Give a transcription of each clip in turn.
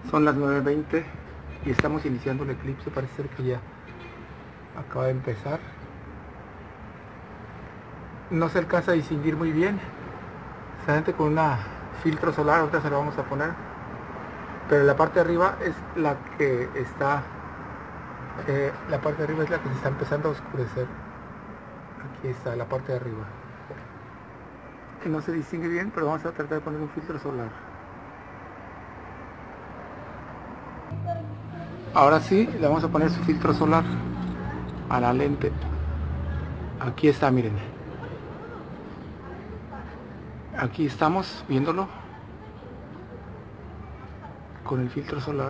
Son las 9:20 y estamos iniciando el eclipse. Parece ser que ya acaba de empezar. No se alcanza a distinguir muy bien, solamente con una filtro solar. Ahorita se lo vamos a poner, pero la parte de arriba es la que está la parte de arriba es la que se está empezando a oscurecer. Aquí está la parte de arriba, que no se distingue bien, pero vamos a tratar de poner un filtro solar. Ahora sí, le vamos a poner su filtro solar a la lente. Aquí está, miren. Aquí estamos viéndolo con el filtro solar.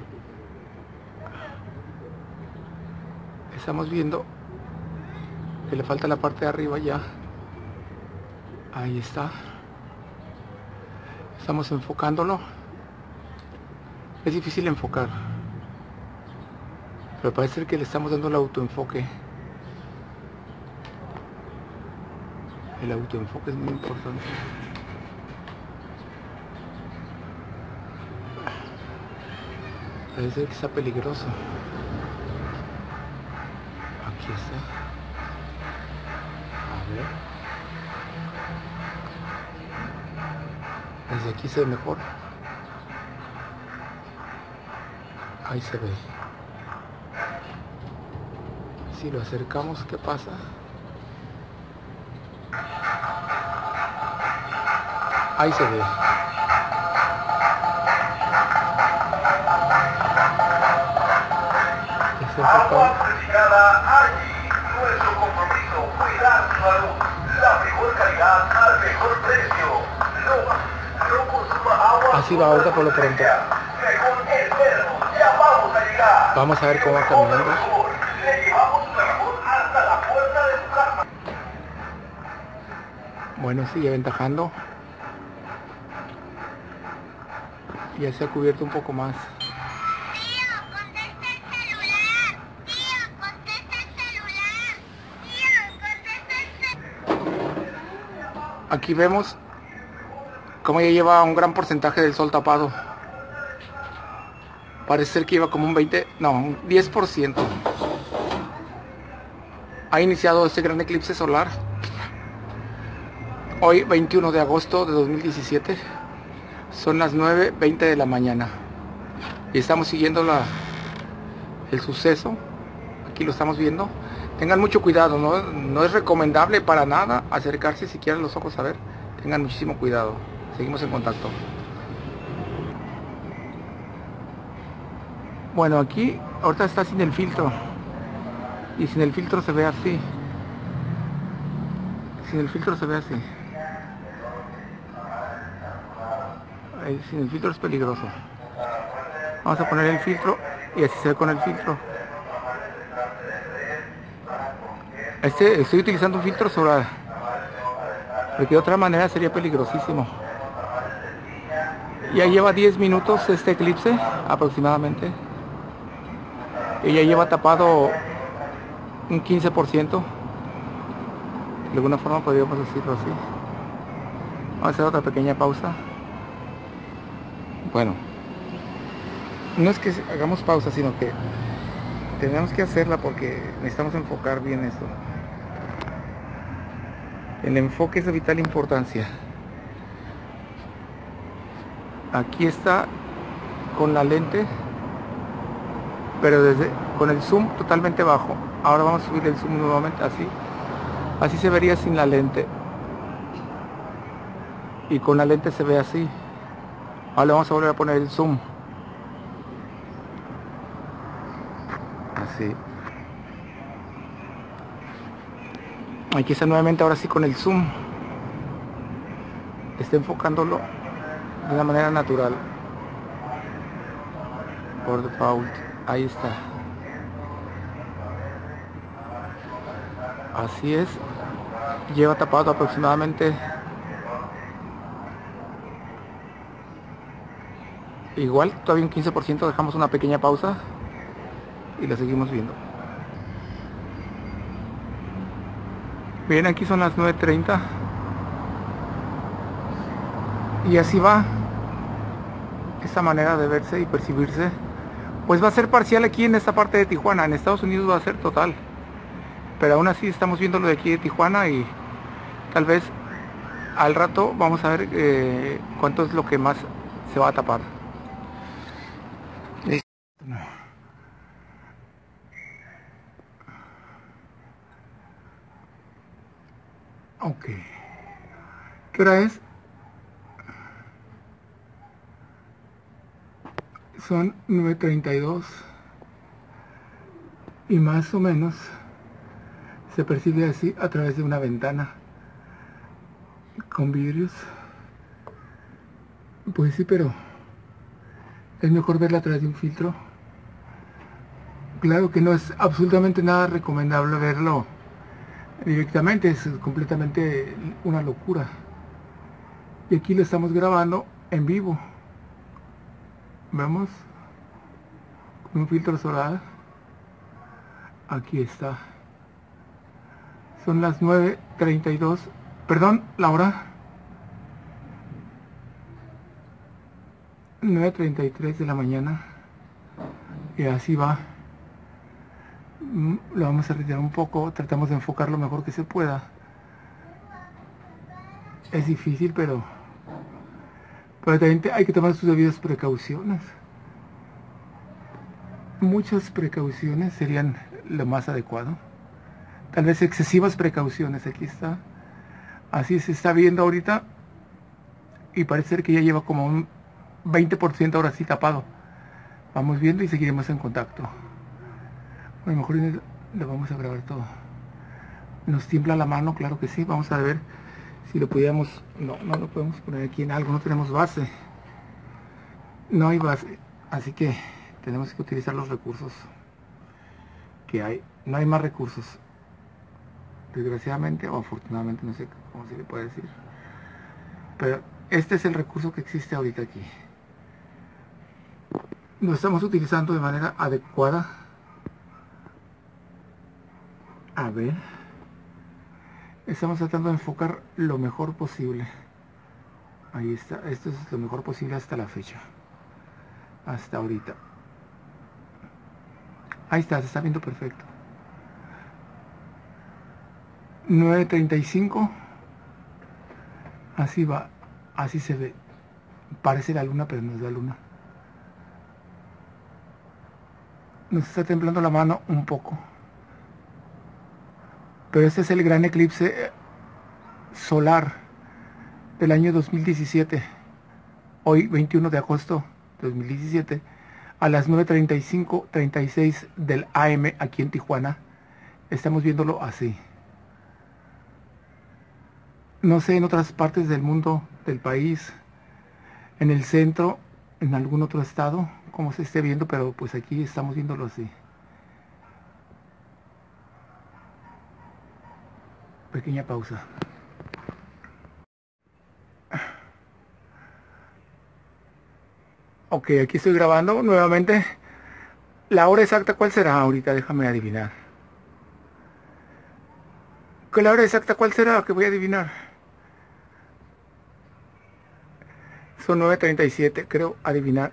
Estamos viendo que le falta la parte de arriba ya. Ahí está. Estamos enfocándolo. Es difícil enfocar, pero parece que le estamos dando el autoenfoque. El autoenfoque es muy importante. Parece que está peligroso. Aquí está. A ver. Desde aquí se ve mejor. Ahí se ve. Si lo acercamos, ¿qué pasa? Ahí se ve. Agua purificada allí. Nuestro compromiso, cuidar su salud. La mejor calidad al mejor precio. No consuma agua. Así va ahorita por lo pronto. Según el perro, ya vamos a llegar. Vamos a ver cómo va caminando. Le llevamos su carbón hasta la puerta de su casa. Bueno, sigue aventajando. Ya se ha cubierto un poco más. Aquí vemos cómo ya lleva un gran porcentaje del sol tapado. Parece ser que lleva como un 20, no, un 10%. Ha iniciado este gran eclipse solar. Hoy, 21 de agosto de 2017. Son las 9:20 de la mañana. Y estamos siguiendo el suceso. Aquí lo estamos viendo. Tengan mucho cuidado, no es recomendable para nada acercarse si quieren los ojos a ver. Tengan muchísimo cuidado. Seguimos en contacto. Bueno, aquí ahorita está sin el filtro. Y sin el filtro se ve así. Sin el filtro se ve así. Sin el filtro es peligroso. Vamos a poner el filtro y así se ve con el filtro. Estoy utilizando un filtro solar, porque de otra manera sería peligrosísimo. Ya lleva 10 minutos este eclipse aproximadamente, y ya lleva tapado un 15%. De alguna forma podríamos decirlo así. Vamos a hacer otra pequeña pausa. Bueno, no es que hagamos pausa, sino que tenemos que hacerla porque necesitamos enfocar bien esto. El enfoque es de vital importancia. Aquí está con la lente, pero con el zoom totalmente bajo. Ahora vamos a subir el zoom nuevamente, así se vería sin la lente, y con la lente se ve así. Ahora le vamos a volver a poner el zoom, así. Aquí está nuevamente, ahora sí con el zoom. Está enfocándolo de una manera natural. Por default, ahí está. Así es. Lleva tapado aproximadamente igual, todavía un 15%. Dejamos una pequeña pausa y la seguimos viendo. Bien, aquí son las 9:30 y así va. esa manera de verse y percibirse, pues va a ser parcial aquí en esta parte de Tijuana. En Estados Unidos va a ser total, pero aún así estamos viendo lo de aquí de Tijuana y tal vez al rato vamos a ver cuánto es lo que más se va a tapar. Listo. Ok. ¿Qué hora es? Son 9:32 y más o menos se percibe así a través de una ventana con vidrios. Pues sí, pero es mejor verla a través de un filtro. Claro que no es absolutamente nada recomendable verlo directamente, es completamente una locura. Y aquí lo estamos grabando en vivo. Vemos con un filtro solar. Aquí está. Son las 9:32. Perdón, la hora. 9:33 de la mañana. Y así va. Lo vamos a retirar un poco. Tratamos de enfocar lo mejor que se pueda. Es difícil, pero también hay que tomar sus debidas precauciones. Muchas precauciones serían lo más adecuado. Tal vez excesivas precauciones. Aquí está. Así se está viendo ahorita. Y parece ser que ya lleva como un 20% ahora sí tapado. Vamos viendo y seguiremos en contacto. A lo mejor lo vamos a grabar todo. Nos tiembla la mano, claro que sí. Vamos a ver si lo pudiéramos. No lo podemos poner aquí en algo. No tenemos base. No hay base. Así que tenemos que utilizar los recursos que hay. No hay más recursos. Desgraciadamente o afortunadamente, no sé cómo se le puede decir. Pero este es el recurso que existe ahorita aquí. Lo estamos utilizando de manera adecuada. A ver. Estamos tratando de enfocar lo mejor posible. Ahí está. Esto es lo mejor posible hasta la fecha. Hasta ahorita. Ahí está, se está viendo perfecto. 9:35. Así va. Así se ve. Parece la luna, pero no es la luna. Nos está temblando la mano un poco. Pero este es el gran eclipse solar del año 2017. Hoy, 21 de agosto de 2017, a las 9:35:36 del AM aquí en Tijuana. Estamos viéndolo así. No sé en otras partes del mundo, del país, en el centro, en algún otro estado, como se esté viendo, pero pues aquí estamos viéndolo así. Pequeña pausa. Ok, aquí estoy grabando nuevamente. La hora exacta, ¿cuál será ahorita? Déjame adivinar. ¿Qué la hora exacta cuál será? Que voy a adivinar. Son 9:37, creo adivinar.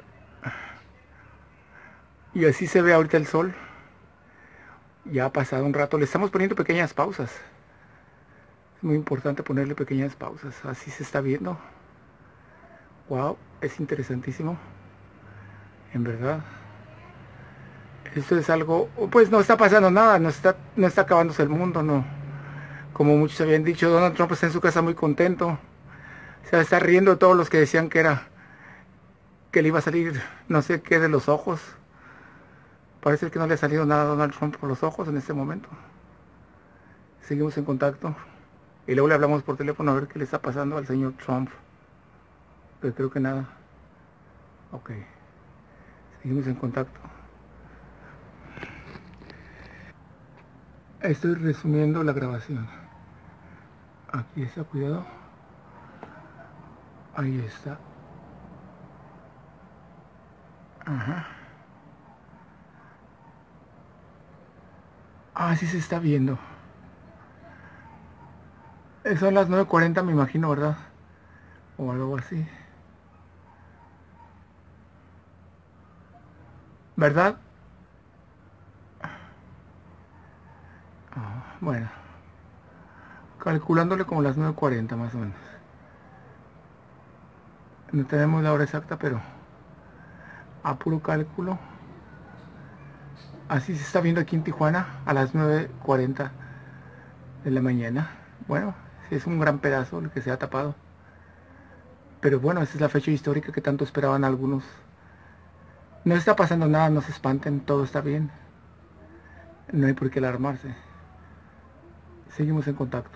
Y así se ve ahorita el sol. Ya ha pasado un rato. Le estamos poniendo pequeñas pausas. Es muy importante ponerle pequeñas pausas. Así se está viendo. Wow, es interesantísimo. En verdad. Esto es algo, pues no está pasando nada, no está acabándose el mundo, no. Como muchos habían dicho, Donald Trump está en su casa muy contento. Se está riendo de todos los que decían que le iba a salir no sé qué de los ojos. Parece que no le ha salido nada a Donald Trump por los ojos en este momento. Seguimos en contacto. Y luego le hablamos por teléfono a ver qué le está pasando al señor Trump. Pero creo que nada. Ok. Seguimos en contacto. Estoy resumiendo la grabación. Aquí está, cuidado. Ahí está. Ajá. Ah, sí se está viendo. Son las 9:40, me imagino, ¿verdad? O algo así. ¿verdad? Bueno, calculándole como las 9:40 más o menos. No tenemos la hora exacta, pero a puro cálculo. Así se está viendo aquí en Tijuana a las 9:40 de la mañana. Bueno, es un gran pedazo el que se ha tapado. Pero bueno, esa es la fecha histórica que tanto esperaban algunos. No está pasando nada, no se espanten, todo está bien. No hay por qué alarmarse. Seguimos en contacto.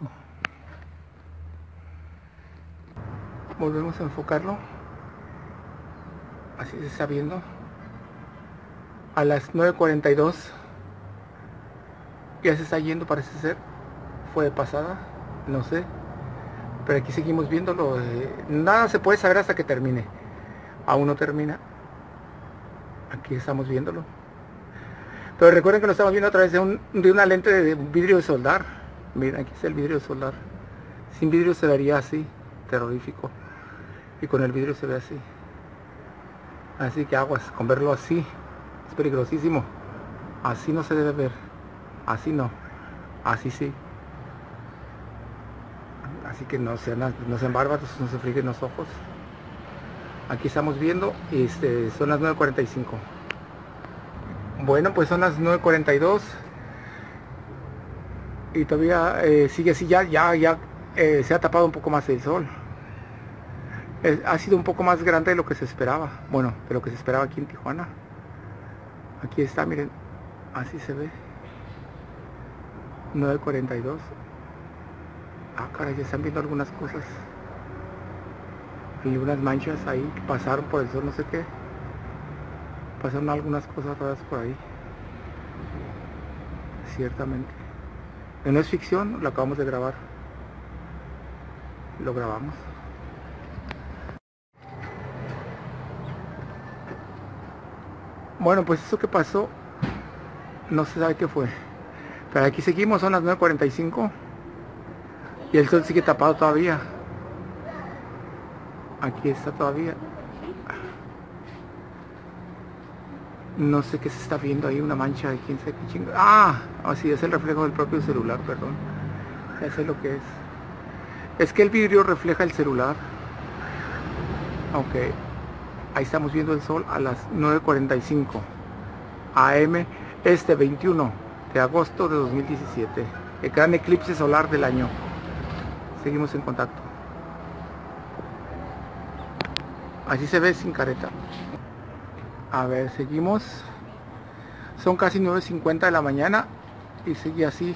Volvemos a enfocarlo. Así se está viendo. A las 9:42 ya se está yendo, parece ser. Fue de pasada, no sé. Pero aquí seguimos viéndolo. Nada se puede saber hasta que termine. Aún no termina. Aquí estamos viéndolo. Pero recuerden que lo estamos viendo a través de una lente de vidrio de soldar. Miren, aquí está el vidrio de soldar. Sin vidrio se vería así, terrorífico. Y con el vidrio se ve así. Así que aguas, con verlo así es peligrosísimo. Así no se debe ver. Así no. Así sí. Así que no sean bárbaros, no se fríen los ojos. Aquí estamos viendo, son las 9:45. Bueno, pues son las 9:42. Y todavía sigue así, ya se ha tapado un poco más el sol. Ha sido un poco más grande de lo que se esperaba. Bueno, de lo que se esperaba aquí en Tijuana. Aquí está, miren, así se ve. 9:42. Ah, caray, ya están viendo algunas cosas. Y unas manchas ahí que pasaron por el sol, no sé qué. Pasaron algunas cosas raras por ahí. Ciertamente. No es ficción, lo acabamos de grabar. Lo grabamos. Bueno, pues eso que pasó, no se sabe qué fue. Pero aquí seguimos, son las 9:45. Y el sol sigue tapado todavía. Aquí está todavía. No sé qué se está viendo ahí, una mancha de quién sabe qué chingo. Ah, sí, es el reflejo del propio celular, perdón. Ya sé lo que es. Es que el vidrio refleja el celular. Ok. Ahí estamos viendo el sol a las 9:45 AM, 21 de agosto de 2017. El gran eclipse solar del año. Seguimos en contacto. Así se ve sin careta. A ver, seguimos. Son casi 9:50 de la mañana y sigue así.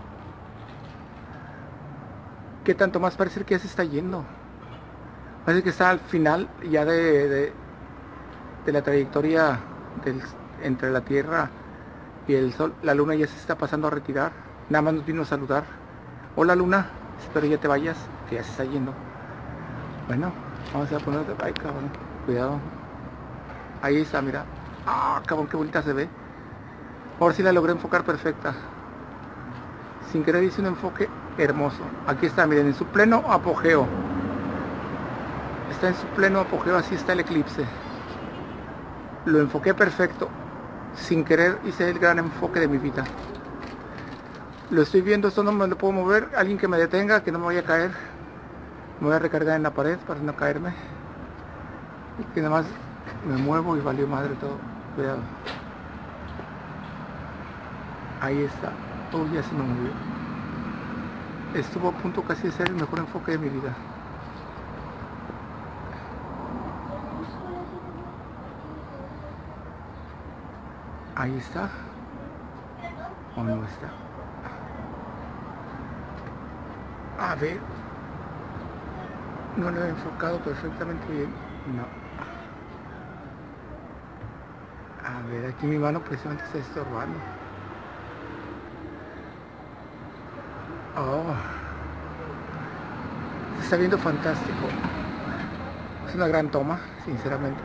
¿Qué tanto más? Parece que ya se está yendo. Parece que está al final ya de la trayectoria entre la Tierra y el Sol. La Luna ya se está pasando a retirar. Nada más nos vino a saludar. Hola Luna, espero ya te vayas, que ya se está yendo. Bueno, vamos a poner... Ay, cabrón, cuidado. Ahí está, mira. Ah, cabrón, qué bonita se ve. Ahora sí la logré enfocar perfecta. Sin querer hice un enfoque hermoso. Aquí está, miren, en su pleno apogeo. Está en su pleno apogeo, así está el eclipse. Lo enfoqué perfecto. Sin querer hice el gran enfoque de mi vida. Lo estoy viendo, esto no me lo puedo mover. Alguien que me detenga, que no me vaya a caer. Me voy a recargar en la pared para no caerme. Y que nada más me muevo y valió madre todo. Cuidado. Ahí está. Uy, ya se me movió. Estuvo a punto casi de ser el mejor enfoque de mi vida. Ahí está. ¿O no está? A ver. No lo he enfocado perfectamente bien. No. A ver, aquí mi mano precisamente está estorbando. Oh. Se está viendo fantástico. Es una gran toma, sinceramente.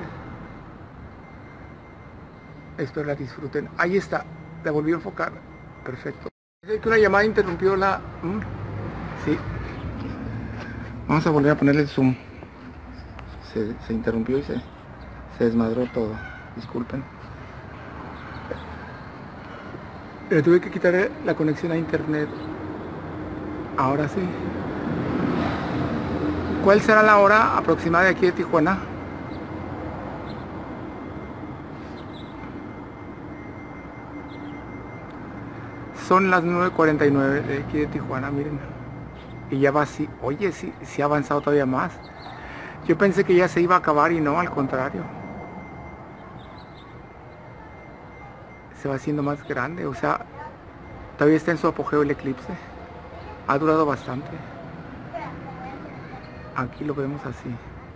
Espero la disfruten. Ahí está. La volví a enfocar. Perfecto. Es que una llamada interrumpió la... Sí. Vamos a volver a ponerle el zoom. Se interrumpió y se desmadró todo. Disculpen. Le tuve que quitar la conexión a internet. Ahora sí. ¿Cuál será la hora aproximada de aquí de Tijuana? Son las 9:49 de aquí de Tijuana, miren. Y ya va así. Oye, sí ha avanzado todavía más. Yo pensé que ya se iba a acabar y no, al contrario. Se va haciendo más grande, o sea, todavía está en su apogeo el eclipse. Ha durado bastante. Aquí lo vemos así.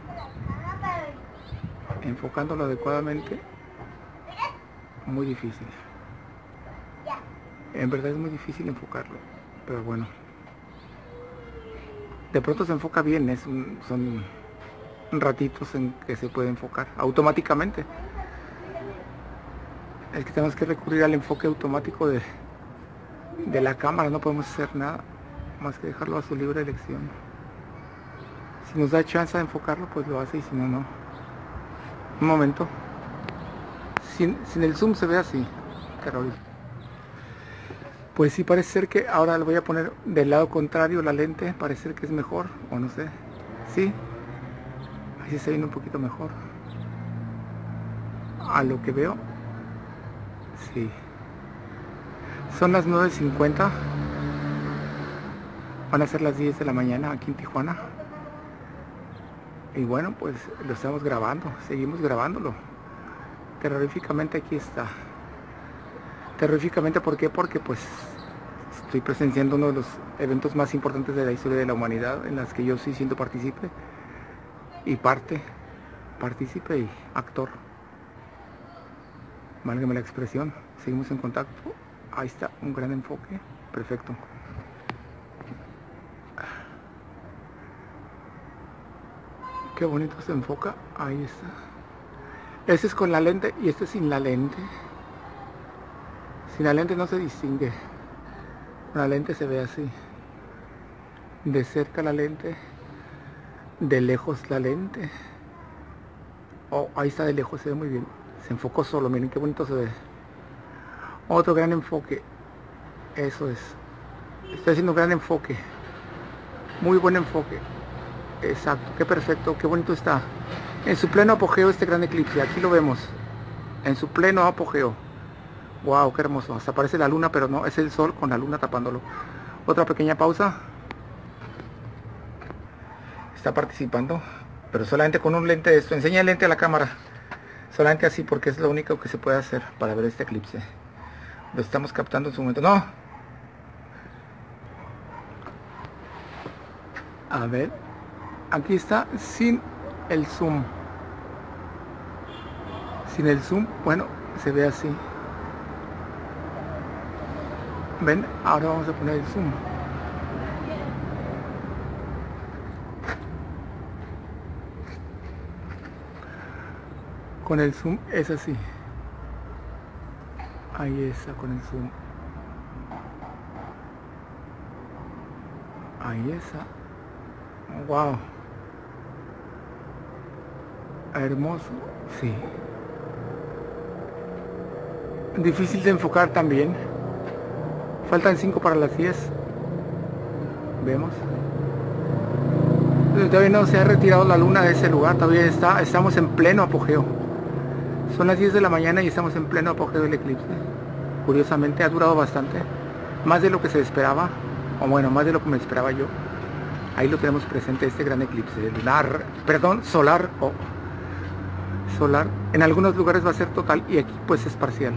Enfocándolo adecuadamente, muy difícil. En verdad es muy difícil enfocarlo, pero bueno. De pronto se enfoca bien, son ratitos en que se puede enfocar automáticamente. Es que tenemos que recurrir al enfoque automático de la cámara, no podemos hacer nada más que dejarlo a su libre elección. Si nos da chance de enfocarlo, pues lo hace, y si no, no. Un momento. Sin el zoom se ve así, Carol. Pues sí, parece ser que ahora lo voy a poner del lado contrario la lente, parece ser que es mejor, o no sé. Sí, así se viene un poquito mejor. A lo que veo, sí. Son las 9:50. Van a ser las 10 de la mañana aquí en Tijuana. Y bueno, pues lo estamos grabando, seguimos grabándolo. Terroríficamente aquí está. Terroríficamente, ¿por qué? Porque pues estoy presenciando uno de los eventos más importantes de la historia de la humanidad, en las que yo sí siento partícipe y partícipe y actor. Válgame la expresión. Seguimos en contacto. Ahí está, un gran enfoque. Perfecto. Qué bonito se enfoca. Ahí está. Este es con la lente y este sin la lente. Sin la lente no se distingue. Con la lente se ve así. De cerca la lente. De lejos la lente. Oh, ahí está de lejos, se ve muy bien. Se enfocó solo, miren qué bonito se ve. Otro gran enfoque. Eso es. Estoy haciendo un gran enfoque. Muy buen enfoque. Exacto, qué perfecto, qué bonito está. En su pleno apogeo este gran eclipse, aquí lo vemos. En su pleno apogeo. Wow, qué hermoso. Hasta parece la luna, pero no, es el sol con la luna tapándolo. Otra pequeña pausa. Está participando, pero solamente con un lente de esto. Enseña el lente a la cámara. Solamente así, porque es lo único que se puede hacer para ver este eclipse. Lo estamos captando en su momento. ¡No! A ver. Aquí está sin el zoom. Sin el zoom, bueno, se ve así. ¿Ven? Ahora vamos a poner el zoom. Con el zoom es así. Ahí está con el zoom. Ahí está. Wow. Hermoso, sí. Difícil de enfocar también. Faltan 5 para las 10. Vemos. Todavía no se ha retirado la luna de ese lugar. Todavía estamos en pleno apogeo. Son las 10 de la mañana y estamos en pleno apogeo del eclipse. Curiosamente ha durado bastante. Más de lo que se esperaba. O bueno, más de lo que me esperaba yo. Ahí lo tenemos presente, este gran eclipse lunar. Perdón, solar. Solar. En algunos lugares va a ser total y aquí pues es parcial.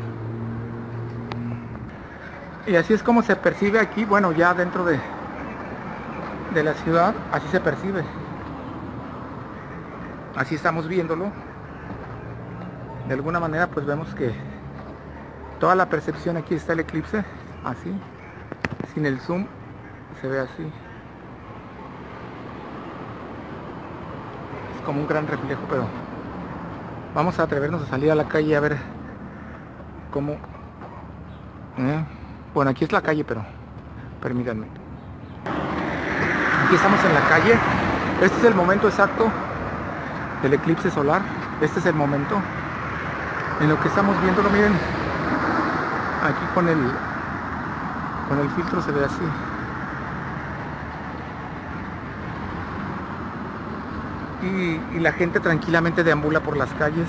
Y así es como se percibe aquí, bueno, ya dentro de la ciudad, así se percibe. Así estamos viéndolo. De alguna manera pues vemos que toda la percepción, aquí está el eclipse, así. Sin el zoom se ve así. Es como un gran reflejo, pero vamos a atrevernos a salir a la calle a ver cómo... Bueno, aquí es la calle, pero permítanme. Aquí estamos en la calle. Este es el momento exacto del eclipse solar. Este es el momento en lo que estamos viéndolo. Miren, aquí con Con el filtro se ve así. Y la gente tranquilamente deambula por las calles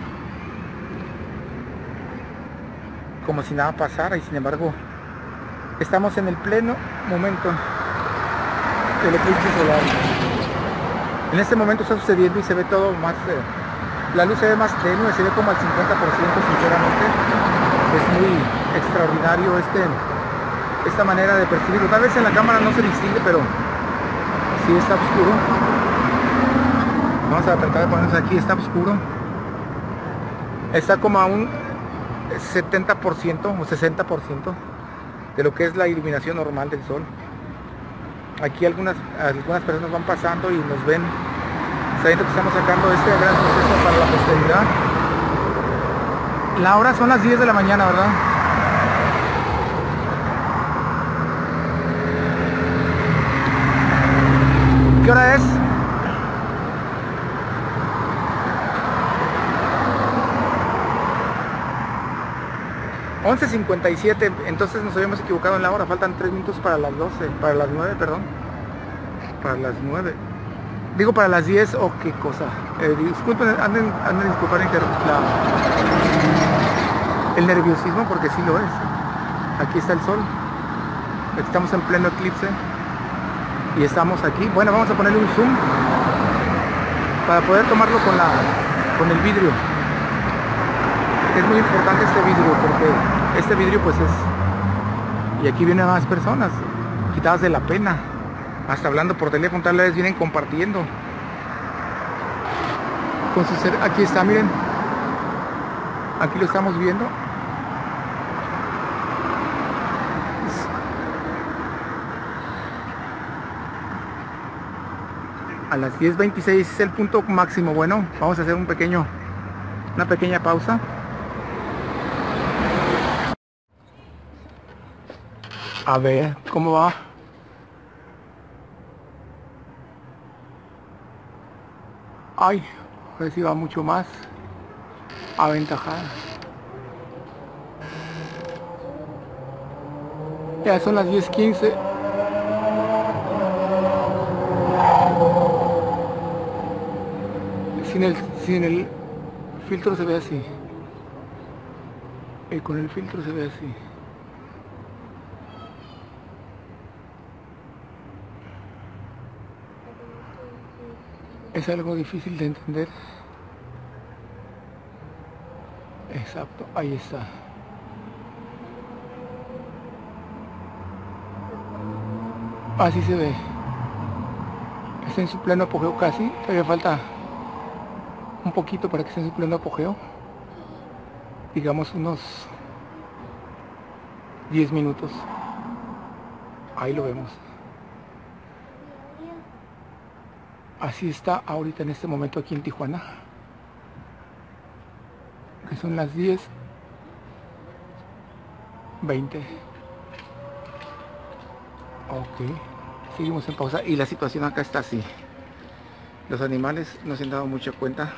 como si nada pasara, y sin embargo estamos en el pleno momento del eclipse solar. En este momento está sucediendo y se ve todo más, la luz se ve más tenue, se ve como al 50%, sinceramente. Es muy extraordinario esta manera de percibirlo. Tal vez en la cámara no se distingue, pero sí está oscuro. Vamos a tratar de ponernos aquí, está oscuro. Está como a un 70% o 60% de lo que es la iluminación normal del sol. Aquí algunas personas van pasando y nos ven, sabiendo que estamos sacando este gran suceso para la posteridad. La hora son las 10 de la mañana, ¿verdad? ¿Qué hora es? (11:57), entonces nos habíamos equivocado en la hora. Faltan 3 minutos para las 12, para las 9, perdón. Para las 9. Digo para las 10, o qué cosa. Disculpen, anden disculpar el nerviosismo, porque sí lo es. Aquí está el sol. Estamos en pleno eclipse. Y estamos aquí. Bueno, vamos a ponerle un zoom para poder tomarlo con el vidrio. Es muy importante este vidrio, porque este vidrio pues es... Y aquí vienen más personas, quitadas de la pena, hasta hablando por teléfono, tal vez vienen compartiendo. Con su ser... Aquí está, miren. Aquí lo estamos viendo. A las 10:26 es el punto máximo. Bueno, vamos a hacer una pequeña pausa. A ver cómo va. Ay, a ver si va mucho más aventajada. Ya son las 10:15. Sin el filtro se ve así. Y con el filtro se ve así. Es algo difícil de entender. Exacto, ahí está. Así se ve. Está en su pleno apogeo casi. Todavía falta un poquito para que esté en su pleno apogeo. Digamos unos 10 minutos. Ahí lo vemos. Así está ahorita en este momento aquí en Tijuana, que son las 10:20. Ok, seguimos en pausa y la situación acá está así. Los animales no se han dado mucha cuenta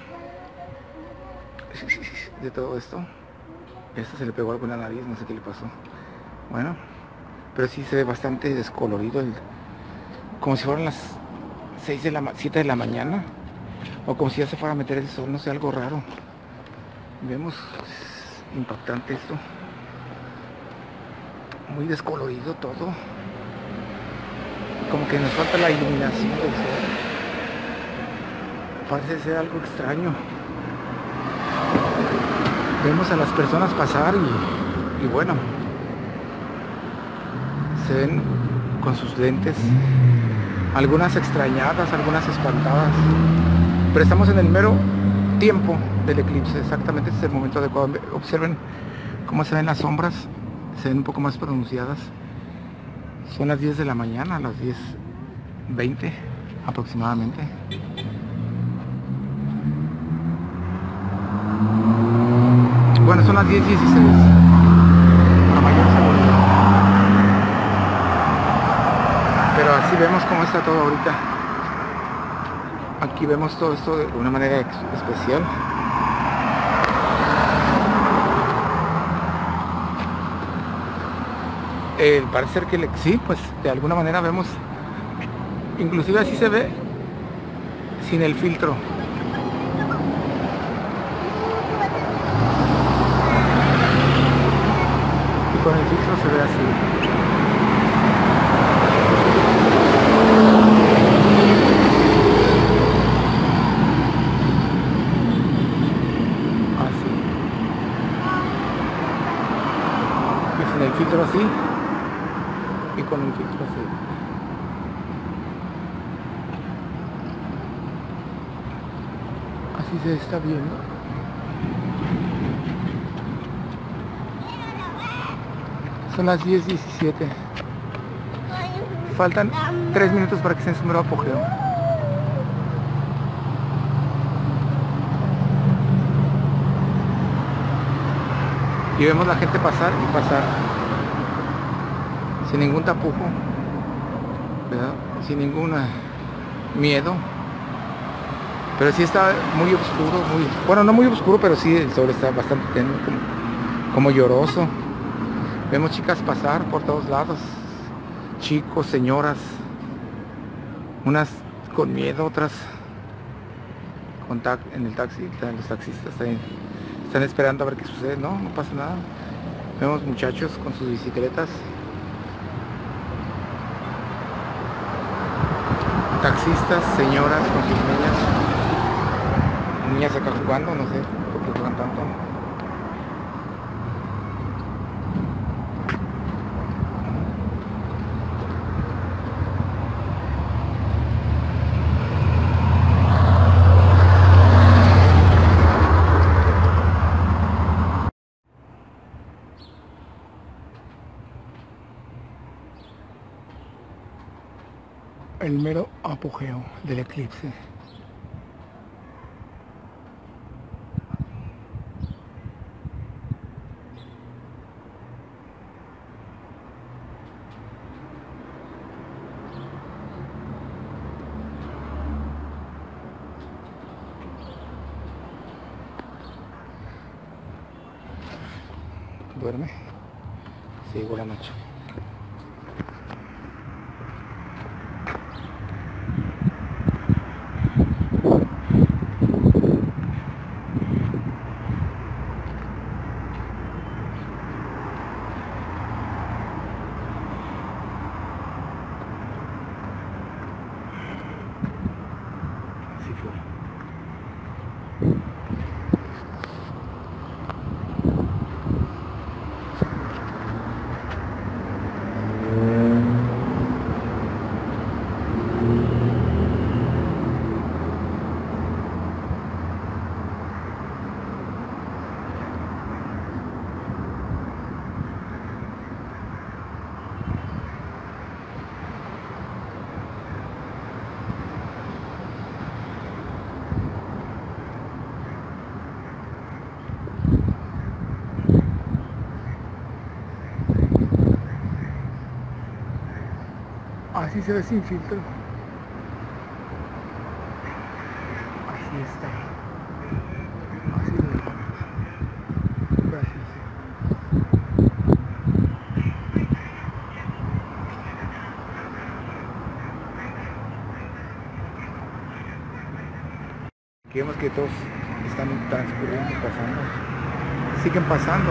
de todo esto. Esto se le pegó algo en la nariz, no sé qué le pasó. Bueno, pero sí se ve bastante descolorido, como si fueran las 7 de la mañana, o como si ya se fuera a meter el sol, no sé, algo raro. Vemos, impactante esto, muy descolorido todo, como que nos falta la iluminación del sol. Parece ser algo extraño. Vemos a las personas pasar y bueno, se ven con sus lentes, algunas extrañadas, algunas espantadas, pero estamos en el mero tiempo del eclipse. Exactamente, este es el momento adecuado. Observen cómo se ven las sombras, se ven un poco más pronunciadas. Son las 10 de la mañana, las 10:20 aproximadamente. Bueno, son las 10:16. Pero así vemos cómo está todo ahorita. Aquí vemos todo esto de una manera especial. Parece ser que sí, pues de alguna manera vemos, inclusive así se ve sin el filtro. Y con el filtro se ve así. El filtro así y con el filtro así. Así se está viendo. Son las 10:17. Faltan 3 minutos para que sea en su mero apogeo. Y vemos la gente pasar y pasar sin ningún tapujo, ¿verdad? Sin ningún miedo. Pero sí está muy oscuro, bueno, no muy oscuro, pero sí el sol está bastante tenue, como lloroso. Vemos chicas pasar por todos lados, chicos, señoras, unas con miedo, otras en el taxi. Los taxistas están esperando a ver qué sucede. No pasa nada. Vemos muchachos con sus bicicletas, taxistas, señoras con sus niñas acá jugando, no sé por qué juegan tanto. El mero apogeo del eclipse. ¿Duerme? Sí, buena noche. Así fue. Así se ve sin filtro. Así está. Así lo dejamos. Gracias. Aquí vemos que todos están transcurriendo, pasando. Siguen pasando.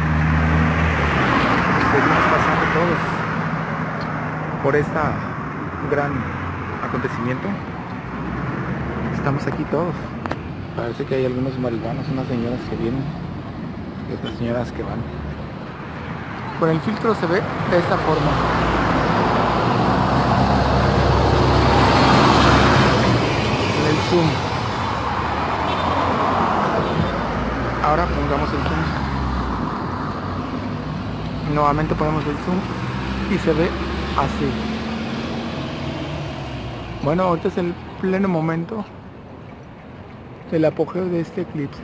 Seguimos pasando todos por esta gran acontecimiento. Estamos aquí todos. Parece que hay algunos marihuanos, unas señoras que vienen y otras señoras que van. Con el filtro se ve de esta forma. En el zoom. Ahora pongamos el zoom. Nuevamente ponemos el zoom y se ve así. Bueno, ahorita es el pleno momento del apogeo de este eclipse.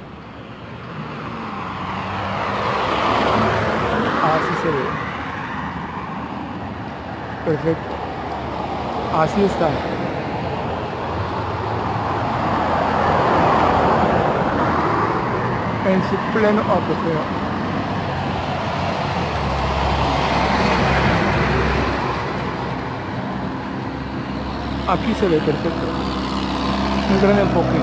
Así se ve. Perfecto. Así está. En su pleno apogeo. Aquí se ve perfecto. Un gran enfoque.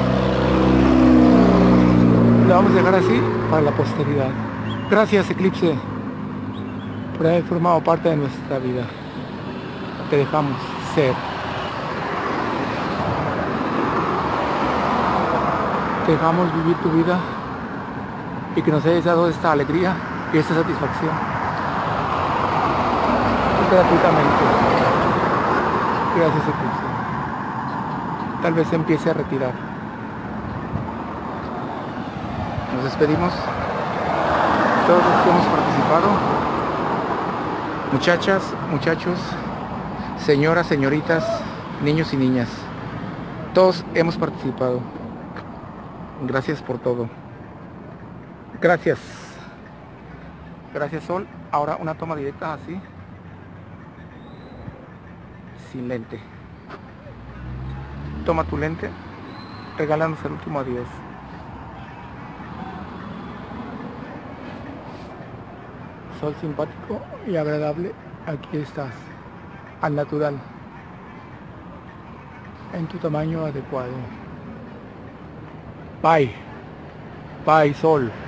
Lo vamos a dejar así para la posteridad. Gracias, eclipse, por haber formado parte de nuestra vida. Te dejamos ser. Te dejamos vivir tu vida y que nos hayas dado esta alegría y esta satisfacción gratuitamente. Gracias, eclipse. Tal vez se empiece a retirar. Nos despedimos. Todos los que hemos participado, muchachas, muchachos, señoras, señoritas, niños y niñas, todos hemos participado. Gracias por todo. Gracias. Gracias, Sol. Ahora una toma directa así, sin lente. Toma tu lente, regálanos el último adiós. Sol simpático y agradable, aquí estás, al natural, en tu tamaño adecuado. Bye, bye, Sol.